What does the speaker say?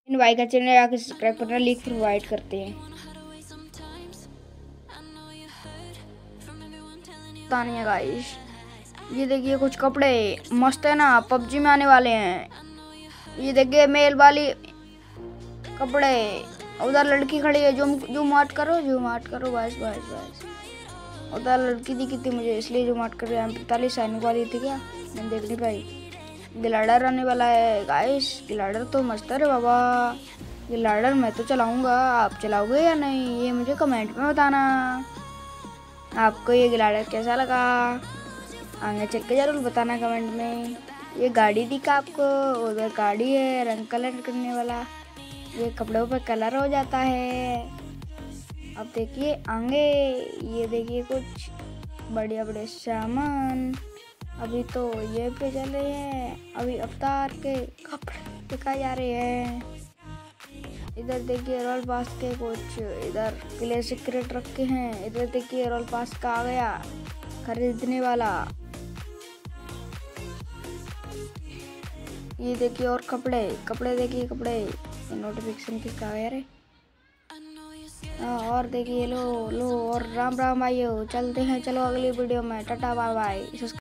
इन भाई का चैनल आके सब्सक्राइब करना, लिंक प्रोवाइड करते हैं। तानिया गाइस, ये देखिए कुछ कपड़े मस्त है ना, पबजी में आने वाले हैं। ये देखिए मेल वाली कपड़े, उधर लड़की खड़ी है, जूम आउट करो बस बस बस। उधर लड़की दिखी थी मुझे, इसलिए जूम आउट कर रहा है। 45 सैनिक वाली थी क्या, मैंने देख नहीं पाई। ग्लाइडर आने वाला है गाइस, ग्लाइडर तो मस्त है रे बाबा। ग्लाइडर मैं तो चलाऊंगा, आप चलाओगे या नहीं ये मुझे कमेंट में बताना। आपको ये ग्लाइडर कैसा लगा आगे चल के जरूर बताना कमेंट में। ये गाड़ी दिखा आपको, उधर गाड़ी है रंग कलर करने वाला, ये कपड़ों पे कलर हो जाता है। अब देखिए आगे, ये देखिए कुछ बढ़िया बढ़िया सामान। अभी तो ये पे चल रहे हैं, अभी अवतार के कपड़े दिखाए जा रहे हैं। इधर देखिए रॉयल पास के कुछ, इधर क्ले सीक्रेट रखे हैं। इधर देखिए रॉयल पास का आ गया खरीदने वाला। ये देखिए और कपड़े देखिए कपड़े, नोटिफिकेशन किसका आ गया रे। और देखिए लो लो, और राम राम भाइयों, चलते हैं, चलो अगली वीडियो में, टाटा बाय बाय।